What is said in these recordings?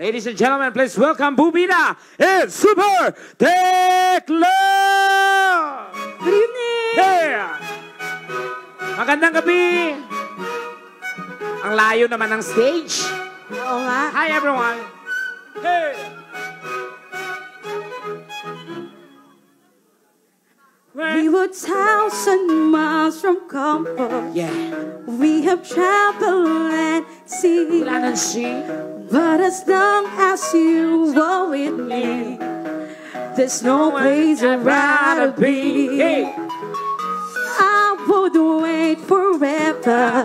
Ladies and gentlemen, please welcome Bubida and Super Tekla! Good evening! Yeah! Magandang gabi! Ang layo naman ng stage. Oo nga. Hi everyone! Hey! We were 1,000 miles from comfort. Yeah. We have traveled and seen. Wala nang she. But as long as you were with me, there's no place I'd rather be. Hey! I would wait forever,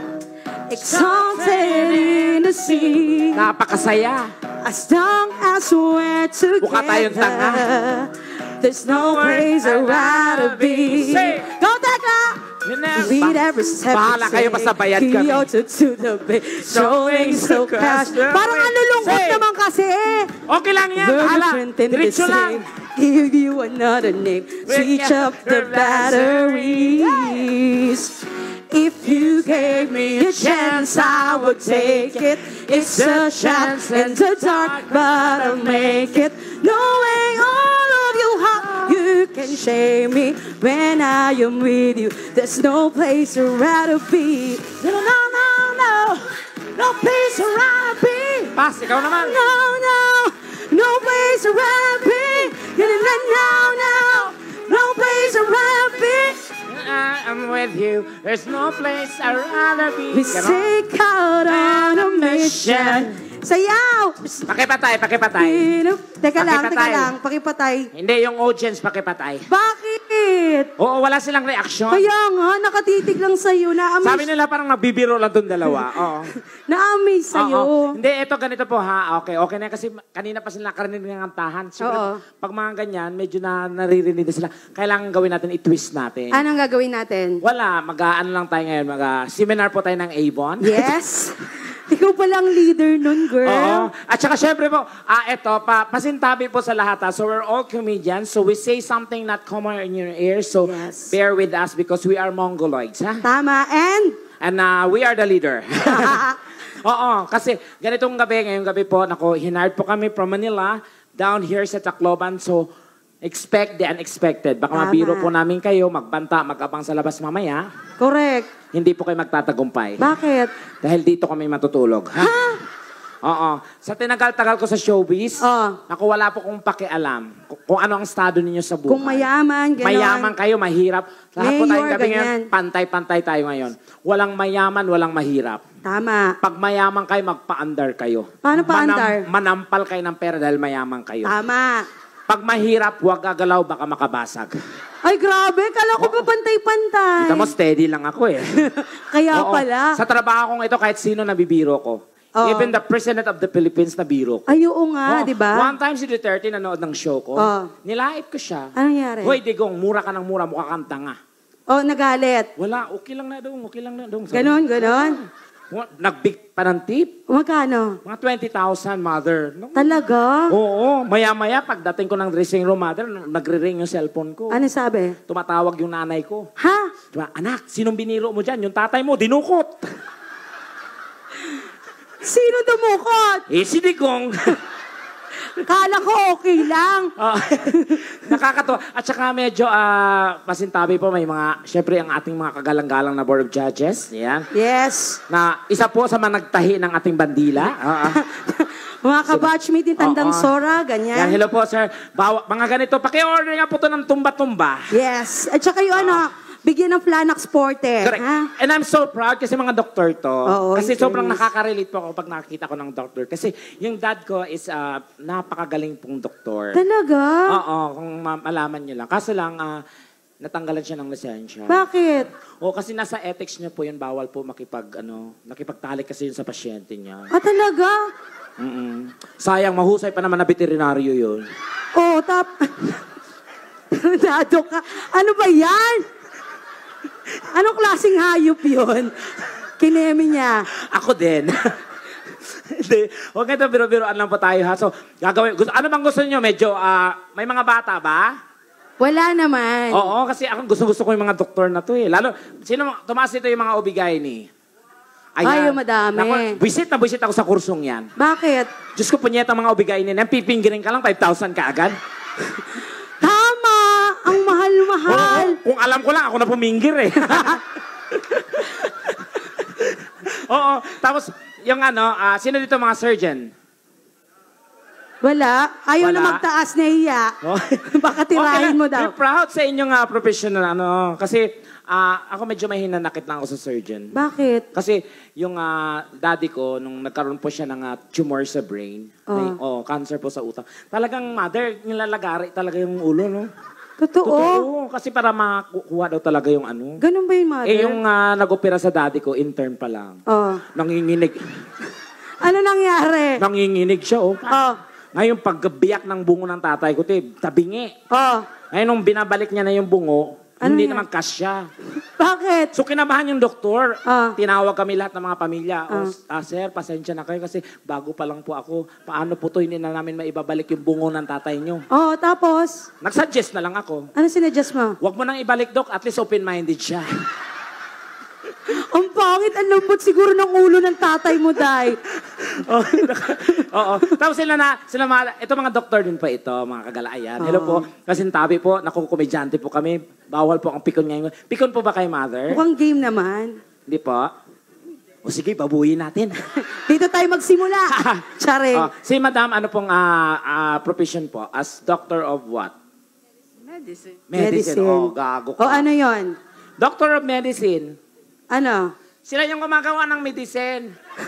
exalted in the sea. Napakasaya. As long as we're Mukha tayong tanga. together, there's no place I'd rather be. Say. Go, Tekla! Read every step. Bahala kayo, basta bayad kami. Kyoto to the bay, showing so cash. Parang ang lulungkot Say. naman kasi. Okay lang yan. We're Bahala. different in the Diretso lang. same. Give you another name. Switch up the batteries. If you gave me a chance, I would take it. It's a chance in the dark, but I'll make it. Knowing all of you, how you can shame me when I am with you. There's no place I'd rather be. No, no, no, no. No place I'd rather be. Pas, ikaw naman. No, no. No place I'd rather be. No, no, no. No place I'd rather be. I'm with you. There's no place I'd rather be. We stay out on a mission. Sayaw! Pakipatay, pakipatay. Teka Pakipatay. lang, pakipatay. Hindi, yung audience pakipatay. Bakit? Oo, wala silang reaksyon. Kaya nga, nakatitig lang sa'yo. Sabi nila parang nagbibiro lang doon dalawa. Oo. Na-amaze sa'yo. Oo. Hindi, ito ganito po ha. Okay, okay na kasi kanina pa sila nakarinig ng kantahan. Siyempre, Oo. pag mga ganyan, medyo naririnig na sila. Kailangan gawin natin, i-twist natin. Anong gagawin natin? Wala, mag-ano lang tayo ngayon. Mag-seminar po tayo ng Avon. Yes? Ikaw palang leader nun, girl. Oo. At saka syempre po, ito, pasintabi po sa lahat. So we're all comedians. So we say something not common in your ears. So Yes. bear with us because we are Mongoloids. Ha? Tama. And? And we are the leader. Oo, kasi ganitong gabi, ngayong gabi po, hinard po kami from Manila down here sa Tacloban. So expect the unexpected. Baka Tama. mabiro po namin kayo, magbanta, mag-abang sa labas mamaya. Correct. Hindi po kayo magtatagumpay. Bakit? Dahil dito kami matutulog. Ha? Oo. Sa tinagal-tagal ko sa showbiz, naku, wala po kong pakialam kung ano ang estado ninyo sa buhay. Kung mayaman, gano'n. Mayaman kayo, mahirap. Lahat po Mayor, tayong gabi ngayon, ganyan. pantay-pantay tayo ngayon. Walang mayaman, walang mahirap. Tama. Pag mayaman kayo, magpa-andar kayo. Paano pa-andar? Manampal kayo ng pera dahil mayaman kayo. Tama. Pag mahirap, huwag gagalaw, baka makabasag. Ay, grabe. Kala ko ba pantay-pantay? Kita mo, steady lang ako eh. Kaya Oo. pala. Sa trabaho kong ito, kahit sino nabibiro ko. Oo. Even the President of the Philippines nabiro ko. Ay, oo nga, Oo. di ba? One time si Duterte nanood ng show ko. Oo. Nilait ko siya. Anong nangyari? Hoy, Digong, mura ka ng mura, mukha kang tanga. Oh, nagalit. Wala, okay lang na dong, okay lang na dong. Ganon, ganon. Nagbig pa ng tip. Magkano? Mga 20,000, mother. No? Talaga? Oo, maya-maya, pagdating ko ng dressing room, mother, nagre-ring yung cellphone ko. Ano sabi? Tumatawag yung nanay ko. Ha? Diba, anak, sinong biniro mo dyan? Yung tatay mo, dinukot. Sino dumukot? Si Digong. Kala ko okay lang. Nakakatuwa. At saka medyo pasintabi po, may mga, syempre ang ating mga kagalang-galang na board of judges. Yan. Yes. Na isa po sa mga nagtahi ng ating bandila. Mga kabatchmate ni Tandang Oo. Sora, ganyan. Yan, hello po, sir. Mga ganito, paki-order nga po to ng tumba-tumba. Yes. At saka yung bigyan ng Flanax Porter. Correct. Ha? And I'm so proud kasi mga doktor to. Oo, Kasi in sobrang fairness. nakaka-relate po ako pag nakakita ko ng doktor. Kasi yung dad ko is napakagaling pong doktor. Talaga? Oo, kung malaman nyo lang. Kaso lang, natanggalan siya ng lisensya. Bakit? O kasi nasa ethics niya po yun, bawal po makipagtalik kasi yun sa pasyente niya. Ah, talaga? Sayang, mahusay pa naman na veterinaryo yun. Oh, Dado ka. Ano ba yan? Anong klaseng hayop yun? Kinemi niya. Ako din. Hindi. Huwag ito, biro-biroan lang po tayo ha. So, gagawin. Ano bang gusto niyo? Medyo, may mga bata ba? Wala naman. Oo, kasi ako gusto ko yung mga doktor na to eh. Lalo, tumaas ito yung mga OB-GYN. Ay, yung madami. Naku, buisit na buisit ako sa kursong yan. Bakit? Diyos ko, punyeta mga ubigayin nila. Pipinggirin ka lang, 5,000 ka agad. Tama! Ang mahal-mahal. Oo, kung alam ko lang, ako na puminggir eh. Oo, tapos yung sino dito mga surgeon? Wala. Ayaw Wala. na magtaas na iya. Oh. Baka tirahin mo daw. We're proud sa inyong professional kasi ako medyo may hinanakit lang ako sa surgeon. Bakit? Kasi yung daddy ko, nung nagkaroon po siya ng tumor sa brain, cancer po sa utak, talagang mother, nilalagari talaga yung ulo, no? Totoo. Totoo, kasi para makukuha daw talaga yung ano. Ganun ba yung mother? Yung nag-opera sa daddy ko, intern pa lang. Oh. Nanginginig. Ano nangyari? Nanginginig siya, oh. Oh. Ngayon, pagbiyak ng bungo ng tatay ko, tabingi. Oh. Ngayon, nung binabalik niya na yung bungo, Ano hindi yan? naman kasya. Bakit? So, kinabahan yung doktor. Ah. Tinawag kami lahat ng mga pamilya. Sir, pasensya na kayo kasi bago pa lang po ako. Paano po to, hindi na namin maibabalik yung bungo ng tatay nyo. Oh, tapos? Nag-suggest na lang ako. Ano sinuggest mo? Huwag mo nang ibalik, Dok. At least open-minded siya. Ang pangit, ang lambot siguro ng ulo ng tatay mo, Day. Oo. Tapos ito mga doktor din po ito, mga kagalayan. Hello po. Kasintabi po, nakukumedyante po kami. Bawal po ang pikon ngayon. Pikon po ba kay mother? Mukhang game naman. Hindi po. O sige, babuyin natin. Dito tayo magsimula. Tsare. Si madam, ano pong profession po? As doctor of what? Medicine. Oh, gago ka. O ano yon? Doctor of medicine. Ano? Sila yung gumagawa ng medicine.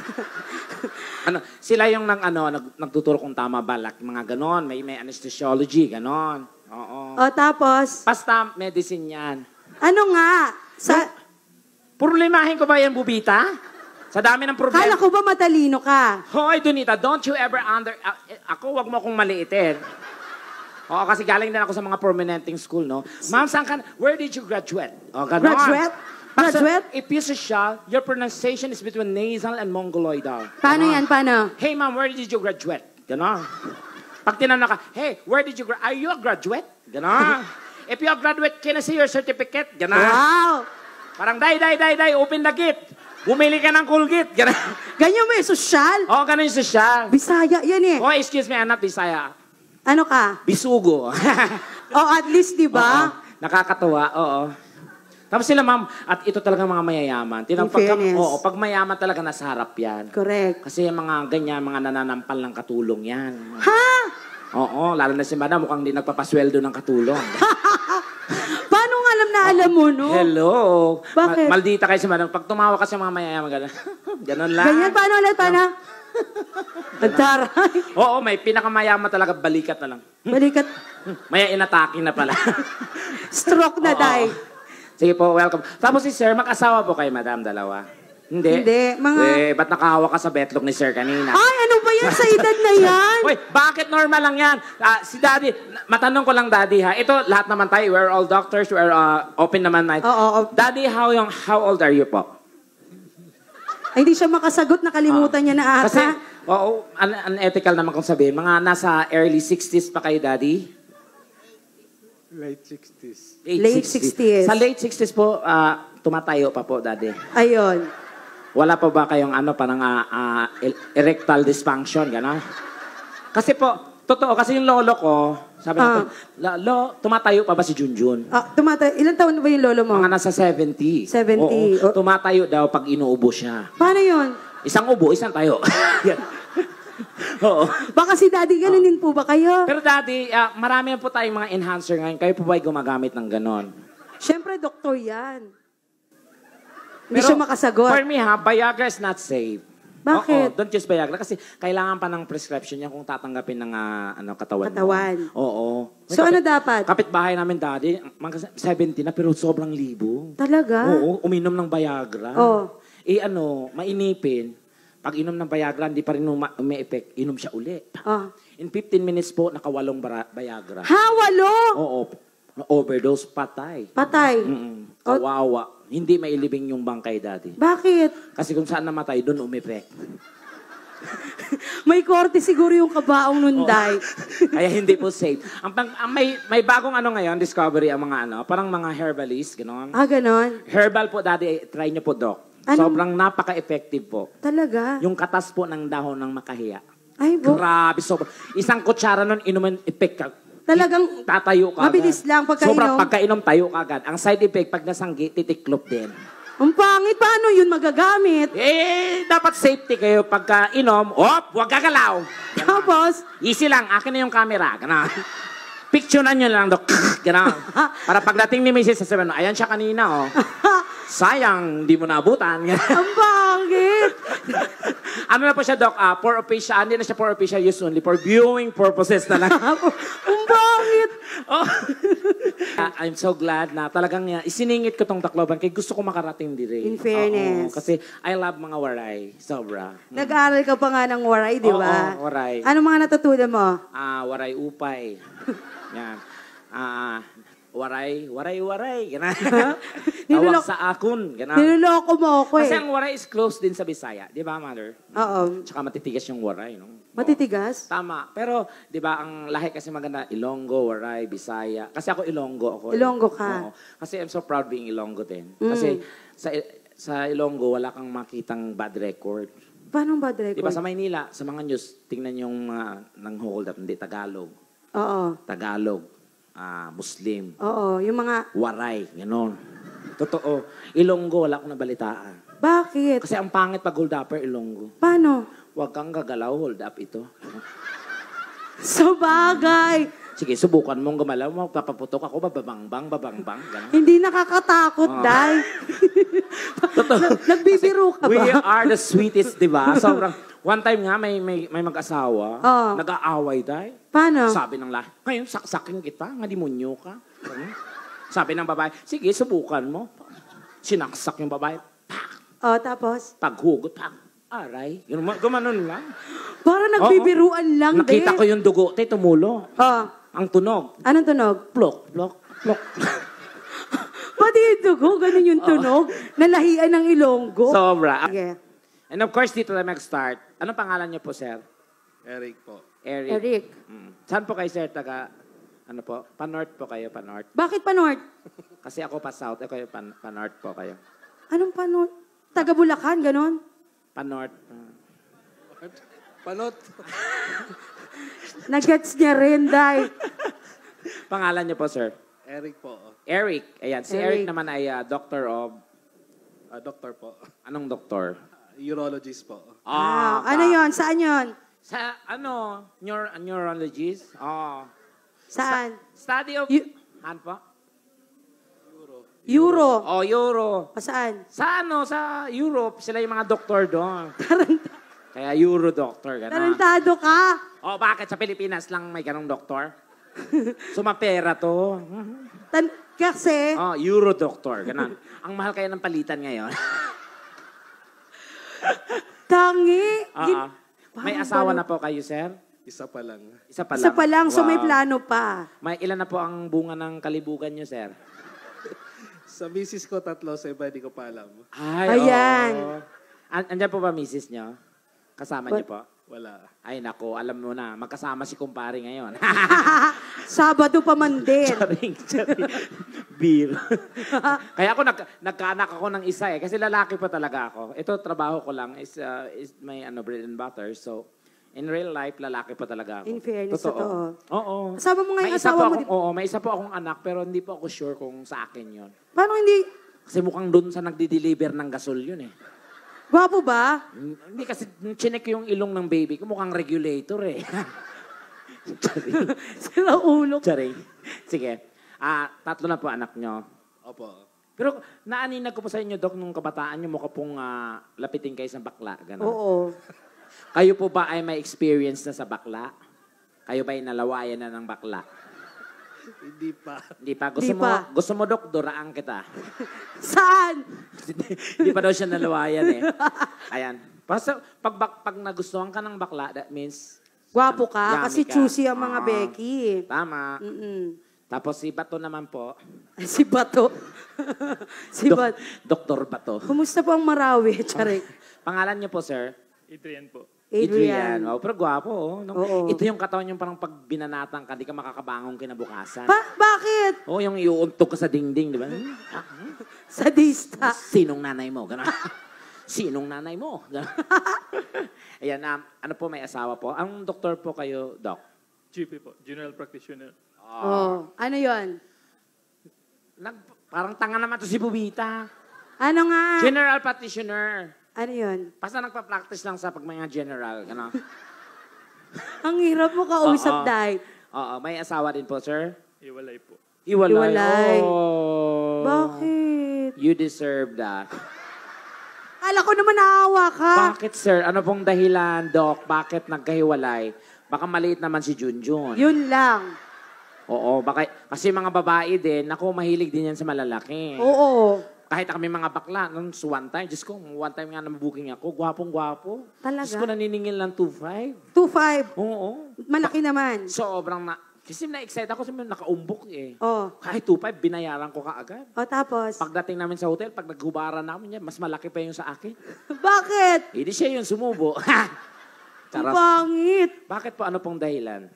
Sila yung nagtuturo kung tama ba, like, mga ganon. May anesthesiology, ganon. Oo. O tapos? Basta medicine yan. Ano nga? Problemahin ko ba yan, Bubita? Sa dami ng problema. Kala ko ba matalino ka? Hoy, Donita, don't you ever ako, wag mo akong maliitin. Oo, kasi galing din ako sa mga prominenting school, no? Ma'am, where did you graduate? O, ganon. Graduate? Graduate? If you social, your pronunciation is between nasal and mongoloidal. Paano yan? Paano? Hey, ma'am, where did you graduate? Ganon. Pag tinanong ka, hey, where did you graduate? Are you a graduate? Ganon. If you are graduate, can I see your certificate? Ganon. Wow! Parang, day, open the gate. Bumili ka ng Colgate. Ganon. Ganyan mo yung social? Oo, ganon yung social. Bisaya yan eh. Oh, excuse me, I'm not Bisaya. Ano ka? Bisugo. Oh, at least, di ba? Oo. Nakakatuwa, oo. Tapos sila, ma'am, at ito talaga mga mayayaman. fairness. Pag mayaman talaga nasa harap yan. Correct. Kasi yung mga ganyan, mga nananampal ng katulong yan. Ha? Oo, lalo na si madam, mukhang di nagpapasweldo ng katulong. Paano nga alam mo, no? Hello. Bakit? Maldita kayo si madam. Pag tumawa kasi mga mayayaman, gano'n. Ganon lang. Ganyan, paano ulit? Paano? Nagtaray. Oo, may pinakamayaman talaga, balikat na lang. Balikat. Maya inatake na pala. Stroke na, Oo. Day. Sige po, welcome. Tapos si sir, mag-asawa po kay madam, dalawa? Hindi. Hindi, Ba't nakahawa ka sa betlog ni sir kanina? Ay, ano ba yan sa edad na yan? Uy, bakit normal lang yan? Si daddy, matanong ko lang daddy ha. Ito, lahat naman tayo, we're all doctors, we're open naman mind. Oo. Daddy, how old are you po? Ay, hindi siya makasagot, nakalimutan niya na ata. Kasi, unethical naman kung sabihin. Mga nasa early 60s pa kayo, daddy? Late 60s. Late 60s. Sa late 60s po, tumatayo pa po, daddy. Ayun. Wala pa ba kayong parang erectile dysfunction, gano'n? Kasi po, totoo, kasi yung lolo ko, sabi natin, tumatayo pa ba si Junjun? Ilan taon na ba yung lolo mo? Mga nasa 70. 70. Oo, tumatayo daw pag inuubo siya. Paano yun? Isang ubo, isang tayo. Oo. Baka si daddy ganun din po ba kayo? Pero daddy, marami na po tayong mga enhancer ngayon. Kayo po ba ay gumagamit ng ganon? Siyempre, doktor yan. Hindi Pero siya makasagot. For me Viagra is not safe. Bakit? Oo, don't use Viagra kasi kailangan pa ng prescription yan kung tatanggapin ng katawan mo. Katawan. Oo. So, ano dapat? Kapitbahay namin daddy, mga 70 na pero sobrang libo. Talaga? Oo, uminom ng Viagra. Oo. Mainipin. Pag inom ng Viagra, hindi pa rin umi-effect, inom siya uli. Oh. In 15 minutes po, nakawalong Viagra. Ha, walo? Oo. Overdose, patay. Patay. Kawawa. Hindi mailibing yung bangkay, daddy. Bakit? Kasi kung saan namatay, doon umepek. May korte siguro yung kabaong nunday. Kaya hindi po safe. May bagong ngayon, discovery ang mga parang mga herbalist, gano'n. Ganon. Herbal po, daddy, try niyo po, doc. Sobrang napaka-effective po. Talaga? Yung katas po ng dahon ng makahiya. Ay, bo. Grabe, sobrang. Isang kutsara nun, inuman, effect ka. Talagang Tatayo ka mabilis agad. lang pagkainom. Sobrang pagkainom, tayo ka agad. Ang side effect, pag nasanggi, titiklop din. Ang pangit, paano yun magagamit? Dapat safety kayo pagka inom. Huwag gagalaw. Tapos, Easy lang, akin na yung camera. Gana. Picture na nyo lang, Dok. Gana. Para pagdating ni Mrs. sasabihin, ayan siya kanina, oh. Sayang, hindi mo naabutan. ang pangit. Ano na po siya, Doc? For official, hindi na siya for official use only. For viewing purposes na lang. ang pangit. Oh. I'm so glad na talagang isiningit ko tong Tacloban kaya gusto ko makarating dire. In fairness. Oo, kasi I love mga waray. Sobra. Nag-aaral ka pa nga ng waray, di ba? Oo, waray. Ano mga natutunan mo? Waray upay. Yan. Waray. Ganun. Tawag Nilolok- sa akon. Ganun. Niloloko mo ako Kasi eh. ang waray is close din sa Bisaya. Di ba, Mother? Oo. Tsaka matitigas yung waray, no? Matitigas? Tama. Pero, di ba, ang lahi kasi maganda, Ilonggo, Waray, Bisaya. Kasi ako Ilonggo ako. Ilonggo ka. Oo. Kasi I'm so proud being Ilonggo din. Kasi sa Ilonggo, wala kang makitang bad record. Paano bad record? Di ba, sa Maynila, sa mga news, tingnan yung nang hold up, hindi, Tagalog. Oo. Tagalog. Muslim. Oo. Yung mga... Waray. Ganon. Totoo. Ilonggo, wala akong nabalitaan. Bakit? Kasi ang pangit pag hold upper, Ilonggo. Paano? Huwag kang gagalaw, hold up ito. Sa bagay. Sige, subukan mong gumalaw. Magpapaputok ako, babangbang. Ganon. Hindi nakakatakot, Day. Totoo. Nagbibiro ka We ba? are the sweetest, di ba? Sobrang, one time nga, may mag-asawa, Oo. nag-aaway dahil. Paano? Sabi ng lahat, ngayon, saksakin kita, nga demonyo ka. Sabi ng babae, sige, subukan mo. Sinaksak yung babae, Oh, tapos? paghugot, aray. Gumanon lang. Parang nagbibiruan lang, Nakita Day. ko yung dugo, tumulo. Oh. Ang tunog, Anong tunog? plok. Pati yung dugo, ganun yung tunog. Nalahian ng Ilonggo. Sobra. Sige. And of course, dito na mag-start. Anong pangalan niyo po, sir? Eric po. Eric. Eric. Saan po kayo, sir? Ano po? Pa-north po kayo, pa-north. Bakit pa North? Kasi ako pa-south, kayo pa-north po kayo. Anong pa North? Taga Bulacan, ganun? Pa-north. Panot. Nagets niya rin, Day. Pangalan niyo po, sir? Eric po. Eric. Ayan, si Eric. Eric naman ay doctor of... Doktor po. Anong doktor? Urologist po. Ano yon? Saan yon? Sa, neurologist? Saan? Study of... Eu- Ano po? Euro. Euro. O saan? Sa Europe, sila yung mga doktor doon. Kaya Euro doctor, gano'n. Tarantado ka. Bakit sa Pilipinas lang may ganong doktor? Sumapera to. Kasi, Euro doctor, gano'n. Ang mahal kaya ng palitan ngayon. tangi. May asawa na po kayo, sir? Isa pa lang. Isa pa lang. Isa pa lang, so may Wow. plano pa. May ilan na po ang bunga ng kalibugan nyo, sir? Sa misis ko, 3. Sa iba, hindi ko pa alam. Ay, Ayan. oo. Andyan po ba misis nyo? Kasama niyo po? Wala. Ay, nako, alam mo na. Magkasama si kumpare ngayon. Sabado pa man din. Charing. Beer. Kaya ako, nagkaanak ako ng isa eh. Kasi lalaki pa talaga ako. Ito, trabaho ko lang is may bread and butter. So, in real life, lalaki pa talaga ako. In fairness, totoo. Oo. Kasama mo nga yung May isa asawa po mo, akong- Oo, may isa po akong anak, pero hindi po ako sure kung sa akin yun. Paano hindi? Kasi mukhang dun sa nagdi-deliver ng gasol yun eh. Gwapo ba? Hindi kasi chinek yung ilong ng baby ko, mukhang regulator eh. Charing. Sila ulo. Charing. Sige. 3 na po anak nyo. Opo. Pero naaninag ko po sa inyo, Dok, nung kabataan nyo, mukha pong lapitin kayo sa bakla. Ganon. Oo. Kayo po ba ay may experience na sa bakla? Kayo ba ay nalawayan na ng bakla? Hindi pa. Hindi pa. Hindi pa. Gusto mo, Dok, duraan kita. Saan? Hindi pa daw siya nalawayan eh. Ayan. Basta pag nagustuhan ka ng bakla, that means Gwapo ka. Yummy Kasi ka. choosy ang mga Oo. Becky. tama. Mm-mm. Tapos si Bato naman po, Ay, si Bato. si Bato. Doktor Bato. Kumusta po ang Marawi, Charik? Pangalan niyo po, sir? Adrian po. Adrian. Wow, pero gwapo, oh. No? Oo. Ito yung katawan yung parang pag binanatan ka, di ka makakabangon kinabukasan. Bakit? Yung iuuntog ka sa dingding, di ba? Sadista. Sinong nanay mo? Ganun. sinong nanay mo? Ayan, ano po, may asawa po. Ang doktor po kayo, Doc? GP po, General Practitioner. Oh, ano yon? Parang tanga naman to si Bubita. Ano nga? General practitioner. Ano yon? Basta nagpa-practice lang sa pag mga general. Ano? Ang hirap mo kausap, Oo. Day. Oo, may asawa din po, sir? Iwalay po. Hiwalay. Oh. Bakit? You deserve that. Kala ko naman naawa ka. Bakit, sir? Ano pong dahilan, Doc? Bakit nagkahiwalay? Baka maliit naman si Junjun. Yun lang. Oo, baka, kasi mga babae din, ako, mahilig din yan sa malalaki. Oo. Kahit kami mga bakla, nung one time, Diyos ko, one time nga na-booking ako, gwapong-gwapo. Talaga? Diyos ko, naniningil lang 2.5. 2.5. Oo. Malaki naman. Sobrang kasi na-excite ako, kasi nakaumbok eh. Oh. Kahit 2.5, binayaran ko kaagad. O tapos? Pagdating namin sa hotel, pag naghubaran namin yan, mas malaki pa yung sa akin. Bakit? Hindi siya yung sumubo. Ang Charot. pangit. Bakit po? Ano pong dahilan?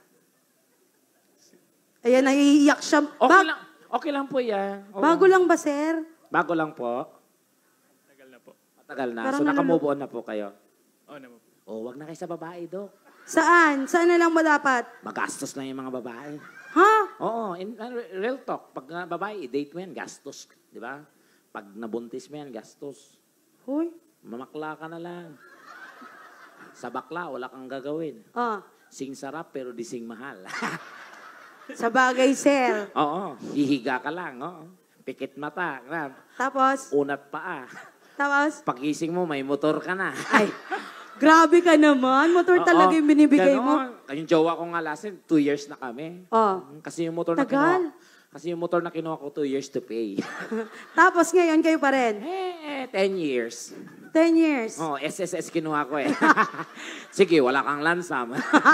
Ayan, naiiyak siya. Okay lang po yan. Oo. Bago lang ba, sir? Bago lang po. Tagal na po. Matagal na. Parang So, naka-move on na po kayo. Oo naman po. Oh, wag na kayo sa babae, Dok. Saan? Saan na lang ba dapat? Magastos na yung mga babae. Ha? Oo, real talk. Pag babae, date mo yan, gastos. Di ba? Pag nabuntis mo yan, gastos. Hoy. Mamakla ka na lang. Sa bakla, wala kang gagawin. Oh. Sing sarap, pero di sing mahal. Sa bagay, sir. Oo, hihiga ka lang. Oo. Pikit mata. Tapos? Unat paa. Tapos? Pagising mo, may motor ka na. Ay, grabe ka naman. Motor Oo, talaga yung binibigay mo. ganon. Yung jowa ko nga last 2 years na kami. Oh. Kasi yung motor na Tagal. kinuha. Kasi yung motor na kinuha ko 2 years to pay. Tapos ngayon, kayo pa rin. 10 years. 10 years. Oh, SSS kinuha ko eh. Sige, wala kang lansam.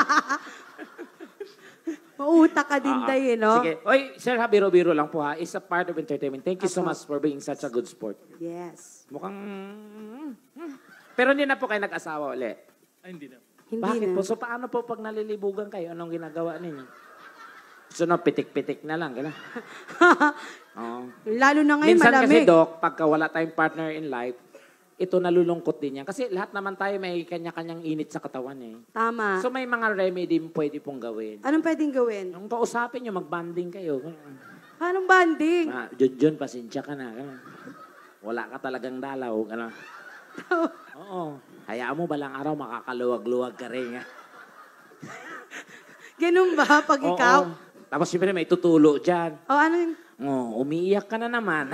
Mautak ka din, Day, no? Sige. Oy, sir, ha, biro-biro lang po ha. It's a part of entertainment. Thank you so Apo. much for being such a good sport. Yes. Mukhang... Pero hindi na po kayo nag-asawa ulit. Ay, hindi na. Hindi Bakit na. po? So, paano po pag nalilibugan kayo? Anong ginagawa ninyo? So, no, pitik-pitik na lang. Gano'n. Oo. Lalo na ngayon, Minsan kasi, malamig. Doc, pagka wala tayong partner in life, ito nalulungkot din yan. Kasi lahat naman tayo may kanya-kanyang init sa katawan eh. Tama. So, may mga remedy pwede pong gawin. Anong pwedeng gawin? Yung kausapin nyo, mag-banding kayo. Anong banding? Jun, pasensya ka na. Ganun. Wala ka talagang dalaw. Ganun. Oo. Hayaan mo balang araw, makakaluwag-luwag ka rin. Ganun ba pag Oo. ikaw? Tapos siyempre may tutulo dyan. O ano yung... Oh, umiiyak ka na naman.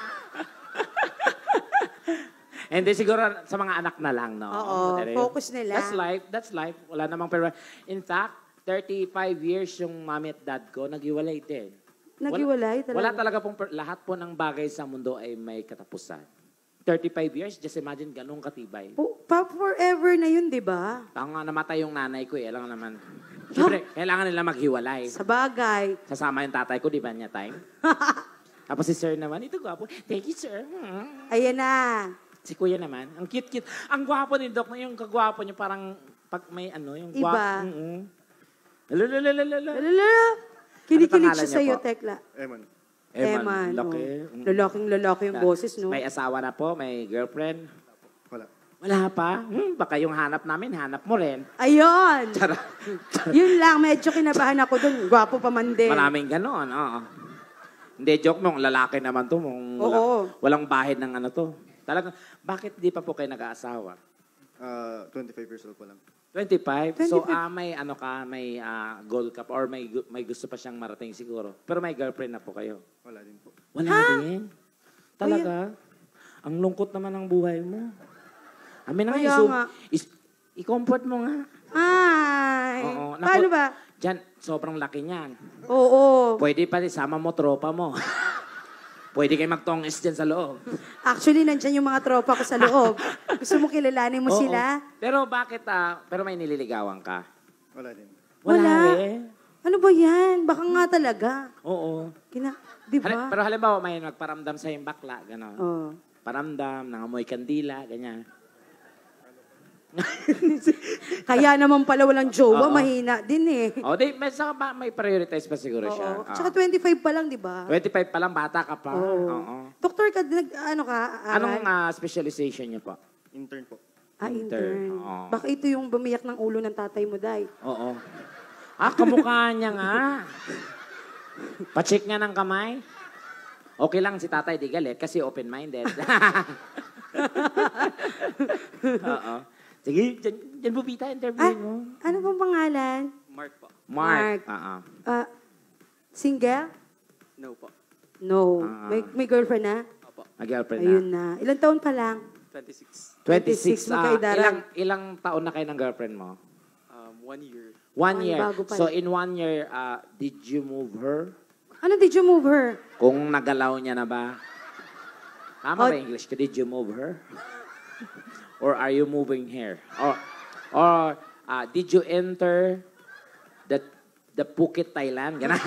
Hindi, siguro sa mga anak na lang, no? Oo, Pero focus nila. That's life, that's life. Wala namang pero. In fact, 35 years yung mami at dad ko, naghiwalay din. Naghiwalay talaga? Wala talaga pong, lahat po ng bagay sa mundo ay may katapusan. 35 years, just imagine ganun katibay. Forever na yun, di ba? Tanga, namatay yung nanay ko eh. Alam naman. Siyempre, kailangan nila maghiwalay. Sa bagay. Sasama yung tatay ko, di ba niya time? Tapos si sir naman, ito gwapo. Thank you, sir. Ayan na. Si kuya naman, ang cute-cute. Ang gwapo ni Doc, yung kagwapo niya parang pag may ano, yung Iba. gwapo. Lalalala. Lalala. Kinikilig pangalan siya niya sa'yo, po? Tekla. Eman. Eman. Laki. Lalaking lalaki yung boses, no? May asawa na po, may girlfriend. Wala. Wala pa? Baka yung hanap namin, hanap mo rin. Ayun. Charot. Yun lang, medyo kinabahan ako dun. Gwapo pa man din. Maraming ganon, oo. Hindi, joke mo, lalaki naman to. Oo. Walang bahid ng ano to. Talagang, bakit di pa po kayo nag-aasawa? 25 years old pa lang. 25? So, 25. may ano ka, may gold ka pa or may gusto pa siyang marating siguro. Pero may girlfriend na po kayo. Wala din po. Wala din? Talaga? Ang lungkot naman ng buhay mo. Amin na Kaya nga. i-comfort mo nga. Ay. Oo. Paano ba? Diyan, sobrang laki niyan. Oo. Pwede pa sama mo, tropa mo. Pwede kayo magtongis dyan sa loob. Actually, nandyan yung mga tropa ko sa loob. Gusto mo kilalanin mo Oo. sila? Pero bakit, pero may nililigawan ka? Wala din. Wala. rin. Ano ba yan? Baka nga talaga. Oo. Di ba? Pero halimbawa, may nagparamdam sa yung bakla, gano'n. Oh. Paramdam, nangamoy kandila, ganyan. Kaya naman pala walang jowa, Oo. mahina din eh. O, may prioritize pa siguro siya. Oo. Tsaka 25 pa lang, di ba? 25 pa lang, bata ka pa. Oo. Oo. Doktor ka, ano ka? Aral? Anong specialization niyo po? Intern po. Ah, Intern. intern. Oo. Baka ito yung bumiyak ng ulo ng tatay mo, Day. Oo. Kamukha niya nga. Pacheck nga ng kamay. Okay lang si tatay di galit kasi open-minded. Oo. Sige, dyan bubita, interview Ah, mo. ano pong pangalan? Mark po. Mark. Mark. Oo. Single? No po. No. Ah. May girlfriend na? Opo. May girlfriend Ayun na. na. Ilang taon pa lang? 26. 26. 26, magkaidaran. Ilang taon na kayo ng girlfriend mo? 1 year. 1 Ay, year. bago pa So lang. in 1 year, did you move her? Ano did you move her? Kung nagalaw niya na ba? Tama Oh. ba English? Did you move her? Or are you moving here? Or did you enter the Phuket, Thailand? Ganon.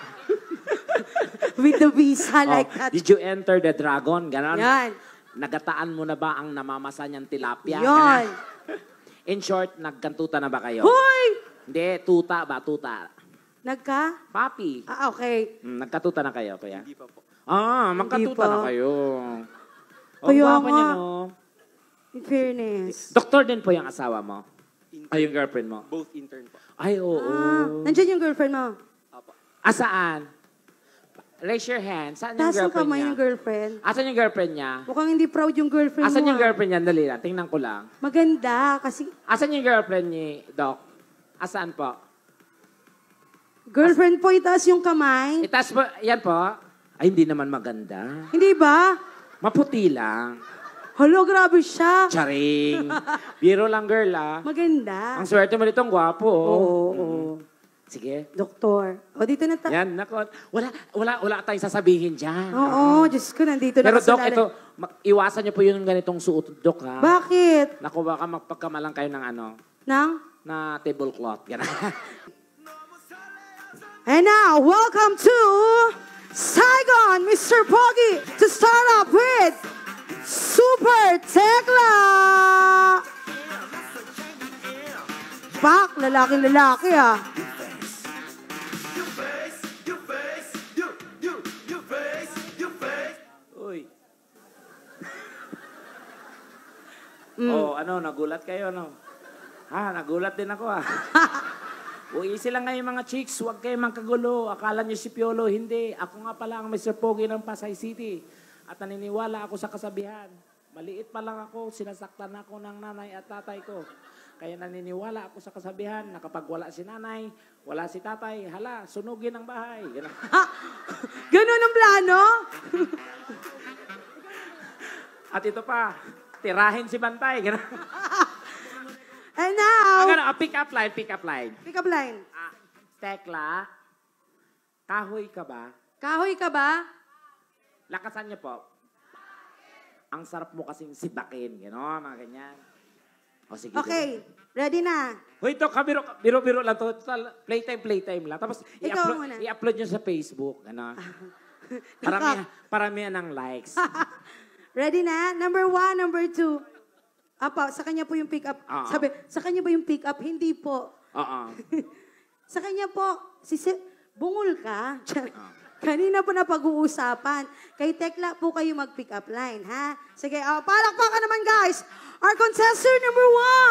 With the visa like that. Did you enter the Dragon? Ganon. Yan. Nagataan mo na ba ang namamasa niyang tilapia? Yon. Ganon. In short, nagkantuta na ba kayo? Hoy! Hindi, tuta ba? Tuta. Nagka? Papi. Ah, okay. Nagkatuta na kayo, kuya? Hindi pa po. Magkatuta pa. na kayo. Kaya Gwapo nga. niya, no? In fairness. Doktor din po yung asawa mo? Intern. Ay, yung girlfriend mo? Both intern po. Ay, oo. Nandyan yung girlfriend mo. Apo. Saan? Raise your hand. Saan yung Taas ang girlfriend kamay niya? yung girlfriend. Asan yung girlfriend niya? Mukhang hindi proud yung girlfriend Asan mo. yung girlfriend niya? Dali lang. Tingnan ko lang. Maganda kasi Asan yung girlfriend ni Doc? Asaan po? girlfriend po itaas yung kamay. Itas po. Yan po. Ay, hindi naman maganda. Hindi ba? Maputi lang. Hala, grabe siya. Charing. Biro lang, girl, Maganda. Ang swerte mo nitong gwapo. Oo. Sige. Doktor. O, dito na tayo. Yan, nako. Wala tayong sasabihin dyan. Oo, Diyos ko, nandito na Pero ka sa Doc, lalim. ito, iwasan niyo po yung ganitong suot, Doc, ha? Bakit? Naku, baka magpagkamalang kayo ng Nang? na tablecloth. Yan. And now, welcome to Saigon, Mr. Pogi, to start off with Super Tekla! Pak, lalaki-lalaki ah. Uy. Oh, nagulat kayo, no? Nagulat din ako, easy lang kayo mga chicks, huwag kayo magkagulo. Akala niyo si Piolo, hindi. Ako nga pala ang Mr. Pogi ng Pasay City. At naniniwala ako sa kasabihan. Maliit pa lang ako, sinasaktan ako ng nanay at tatay ko. Kaya naniniwala ako sa kasabihan na kapag wala si nanay, wala si tatay, hala, sunugin ang bahay. Ganun. Ganun ang plano? At ito pa, tirahin si Bantay. Ganun. And now, Pick up line, pick up line. pick up line. Tekla, kahoy ka ba? Kahoy ka ba? Lakasan niyo po. Ang sarap mo kasing sibakin. Gano'n, mga ganyan. O sige. Okay, ready na. Hoy, ito, biro-biro lang to. Total, playtime lang. Tapos, Ikaw muna. i-upload nyo sa Facebook. Gano'n. Paramihan ng likes. Ready na? Number 1, number 2. Apa, sa kanya po yung pick up. Oo. Sabi, sa kanya ba yung pick up? Hindi po. Oo. Sa kanya po, bungol ka. Kanina po na pag-uusapan. Kay Tekla po kayo mag-pick up line, ha? Sige, palakpakan naman, guys. Our contestant number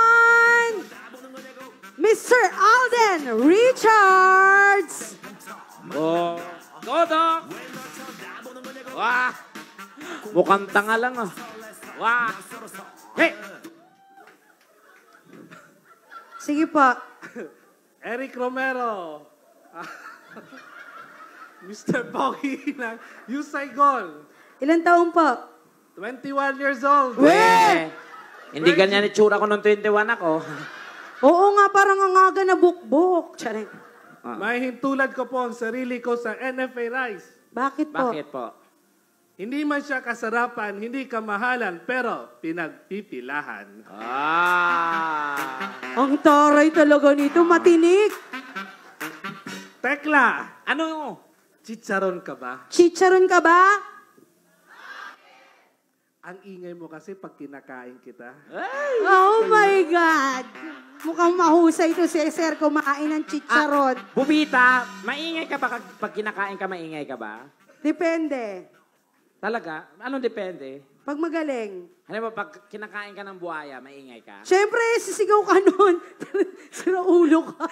1, Mr. Alden Richards. Oh. Go, Doc! Wah! Mukhang tanga lang, oh. Wah! Hey! Sige po. Eric Romero. Mr. Pogi ng U Saigon. Ilan taon po? 21 years old. Eh, hindi ganyan itsura ko nung 21 ako. Oo nga, parang ang aga na bukbok. Charing. May hintulad ko po ang sarili ko sa NFA Rice. Bakit po? Bakit po? Hindi man siya kasarapan, hindi kamahalan, pero pinagpipilahan. Ang taray talaga nito, matinik. Tekla, Ano? chicharon ka ba? Chicharon ka ba? Ang ingay mo kasi pag kinakain kita. Oh my God! Mukhang mahusay to si Sir kumain ng chicharon. Bubita, maingay ka ba pag kinakain ka, maingay ka ba? Depende. Talaga? Anong depende? Pag magaling. Ano ba, pag kinakain ka ng buhaya, maingay ka? Siyempre, sisigaw ka nun. Sira ulo ka.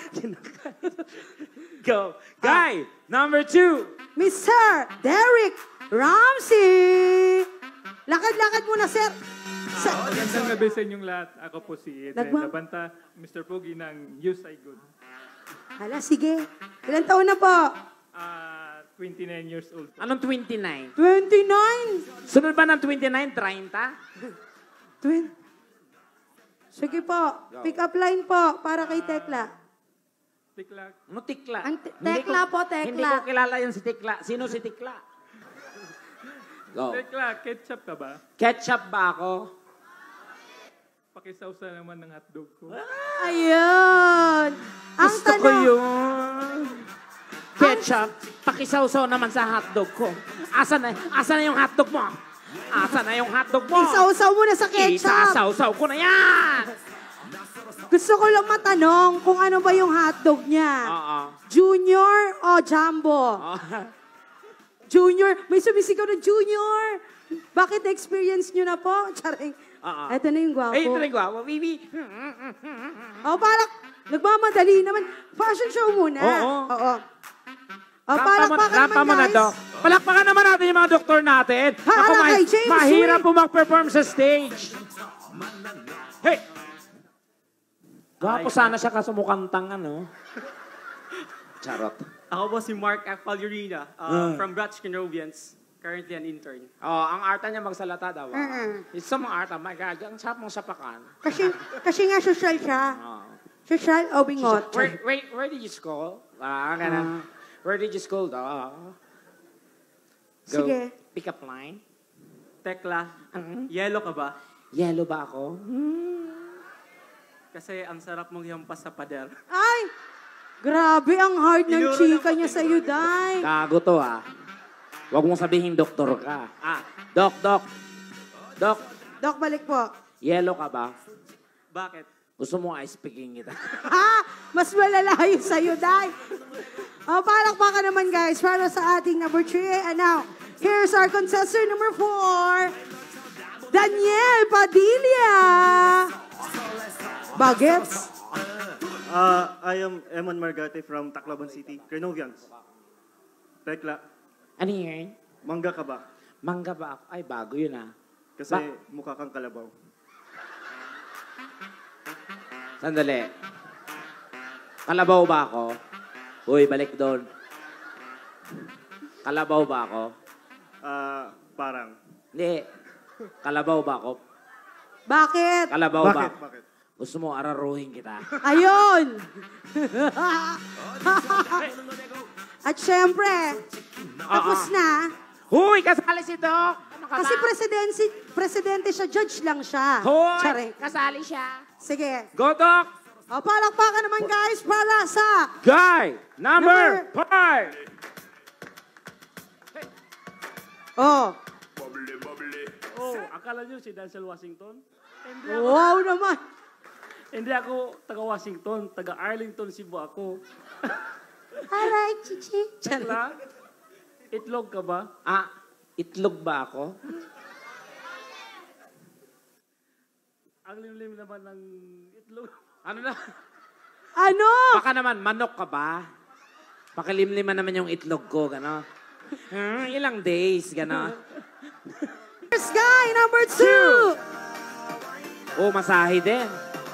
Go. Guy, number 2. Mr. Derek Ramsey. Lakad-lakad muna, sir. Magandang gabi sa inyong lahat. Ako po si Eden Nagma- Labanta, Mr. Pogi ng You Say Good. Hala, sige. Ilan taon na po? 29 years old. Anong 29? 29. Sunod ba ng 29, 30? Sige po. Pick up line po para kay Tekla. Tiklak. Ano tikla? Tekla po, Tekla. Hindi ko kilala yung si Tikla. Sino si Tikla? Go. Tiklak, ketchup ka ba? Ketchup ba ako? Pakisawsa naman ng hotdog ko. Ayun. Ang Gusto ko tanong, yun. Ketchup, pakisawsaw naman sa hotdog ko. Asa na yung hotdog mo? Asa na yung hotdog mo? isaw-saw muna sa ketchup. Isasawsaw ko na yan! Gusto ko lang matanong kung ano ba yung hotdog niya. Oo. Junior o Jumbo? Junior. May sumisigaw na Junior. Bakit experience nyo na po? Charing. Eto na yung gwapo. Ay, ito na yung gwapo. Bibi. Parang nagmamadali naman. Fashion show muna. Oo. Palakpakan Rampa mo naman, na, Doc. guys. Palakpakan naman natin yung mga doktor natin. Para kay James mahirap Wade. po mag-perform sa stage. Hey! Gwapo sana siya kaso mukhang tanga, no? Charot. Ako po si Mark F. Palurina from Bratch Canovians. Currently an intern. Oh, ang arta niya magsalata daw. It's some art. Oh my God, ang sarap mong sapakan. Kasi nga social siya. Oh. Social o bingot. Where did you school? Ganun. Where did you school, daw? Go. Sige. Pick up line. Tekla, yellow ka ba? Yellow ba ako? Kasi ang sarap mong yampas sa pader. Ay! Grabe, ang hard ng Tinuro chika lang niya sa'yo, Day. Gago to, ah. Huwag mong sabihin doktor ka. Doc. Dok, balik po. Yellow ka ba? Bakit? Gusto mo ice picking kita? Mas malala yun sa'yo, Day. Palakpakan naman, guys, para sa ating number 3. And now, here's our contestant number 4. Daniel Padilla. Bagets. I am Eman Margate from Tacloban City, Crenovians. Tekla, Ano yun? mangga ka ba? Mangga ba ako? Ay, bago yun, ah. Kasi mukha kang kalabaw. Sandali. Kalabaw ba ako? Uy, balik doon. Kalabaw ba ako? Parang. Hindi. Kalabaw ba ako? Bakit? Kalabaw ba? Bakit? Gusto mo araruhin kita? Ayun! At syempre, tapos na. Huy, kasali si Doc! Ano ka Kasi ba? presidente siya, judge lang siya. Huy, Tsare. kasali siya. Sige. Go, Doc! Palakpakan naman, guys, para sa Guy, number 5! Oh, akala nyo si Denzel Washington? Wow naman. Hindi ako taga-Washington, taga-Arlington, Cebu ako. Alright, chichi. Tekla, itlog ka ba? Itlog ba ako? Ang limlim naman ng itlog. Ano na? Ano? Baka naman, manok ka ba? Pakilimliman naman yung itlog ko, gano'n. Ilang days, gano'n. Here's guy number 2. Oh, masahe din.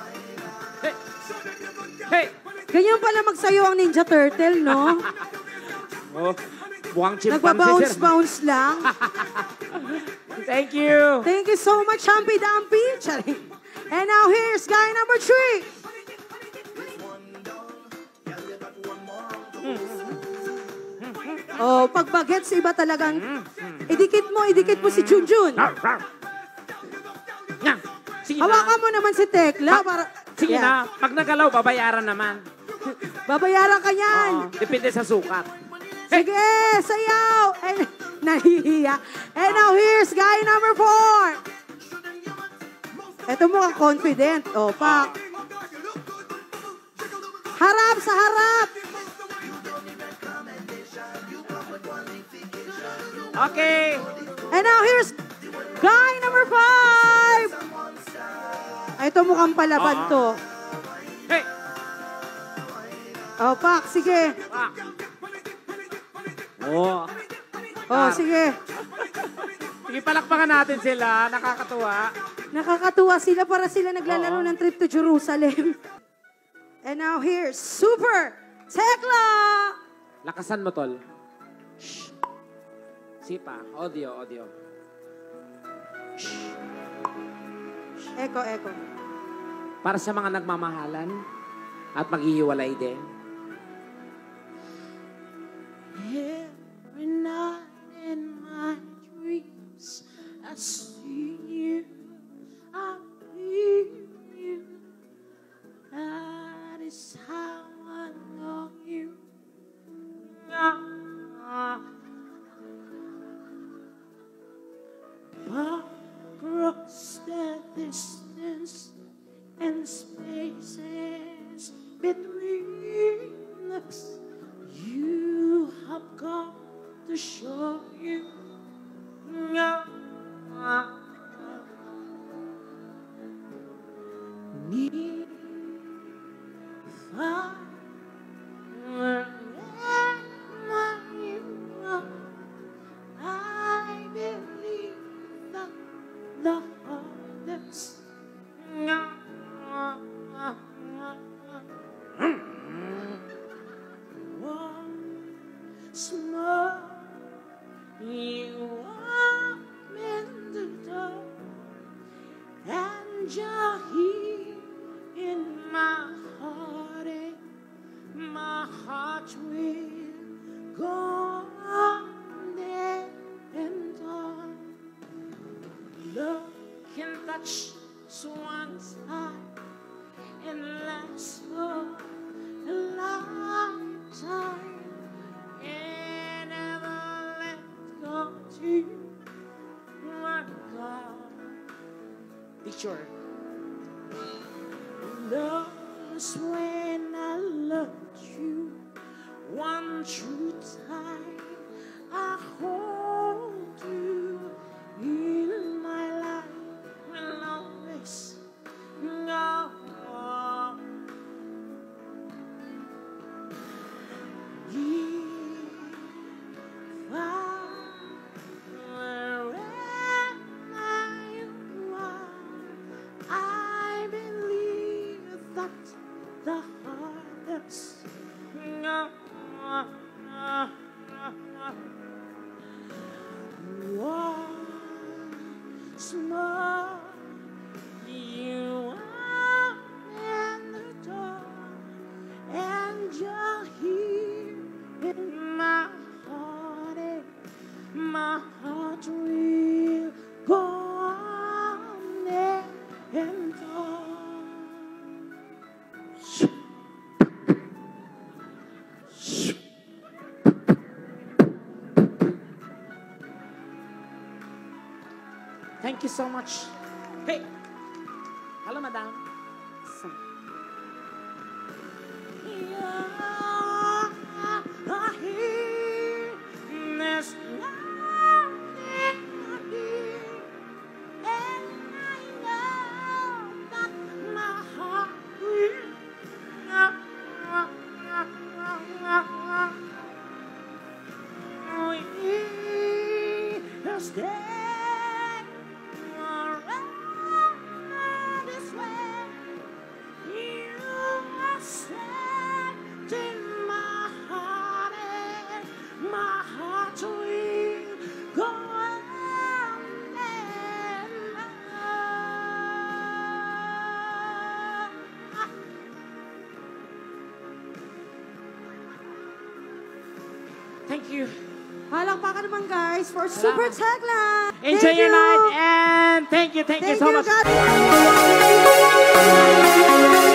Hey! Ganyan pala magsayo ang Ninja Turtle, no? Oh, buwang chimpanzee, sir. Nagbabounce-bounce lang. Thank you. Thank you so much, Humpy Dumpy. Charing. And now here's guy number 3. Pag bagets, iba talagang idikit mo si Junjun. Sige na. Hawakan mo naman si Tekla para... Sige Yeah. na. Pag nagalaw, babayaran naman. Babayaran ka yan. Depende sa sukat. Sige, sayaw. And, nahihiya. And now here's guy number 4. Ito mo confident. Pak. Harap sa harap. Okay. And now here's guy number 5. Ay, ito mukhang palaban to. Hey! Oh, Pak, sige. Oh. Oh, sige. Sige, palakpakan natin sila. Nakakatuwa. Nakakatuwa sila para sila naglalaro ng trip to Jerusalem. And now here's Super Tekla! Lakasan mo, tol. Shh. Sipa. Audio. Echo. Para sa mga nagmamahalan at maghihiwalay din. Every night in my dreams, I see you, I feel you. That is how I know you. Across the distance and spaces between us, you have come to show you. Need find wherever you are. I believe that the hardest once more you are in the door, and you're here in my heart, and my heart will go on and on. Love can touch someone's heart and last for a lifetime, and never let go to my God. Picture. Lost when I loved you one true time. I hold you in my life, will always go. If wherever you are, I believe that the hardest once more you are in the door, and you're here in my heart, and my heart will go on and on. Thank you so much. Hey! Hello, madam. Thank you. Palakpakan naman guys for Super Tekla. Enjoy your night and thank you so much. God.